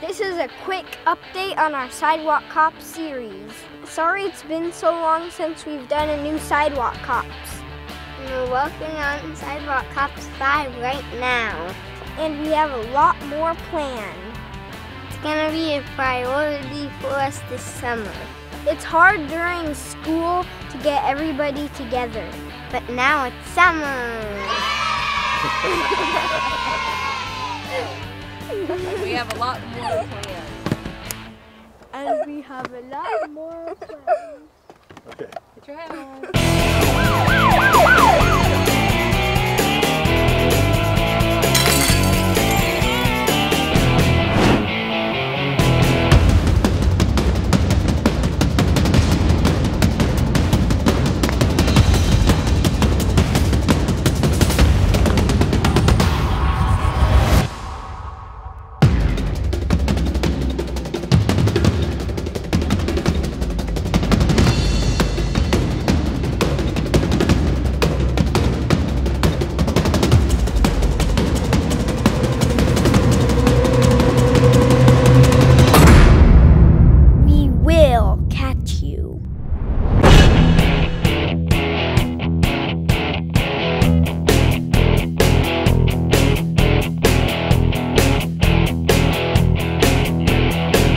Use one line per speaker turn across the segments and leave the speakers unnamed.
This is a quick update on our Sidewalk Cops series. Sorry it's been so long since we've done a new Sidewalk Cops.
We're working on Sidewalk Cops 5 right now.
And we have a lot more planned.
It's gonna be a priority for us this summer.
It's hard during school to get everybody together.
But now it's summer.
We have a lot more planned.
And we have a lot more planned.
Okay.
Get your hat on.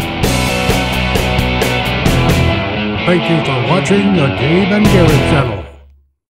Thank you for watching the Gabe and Garrett channel.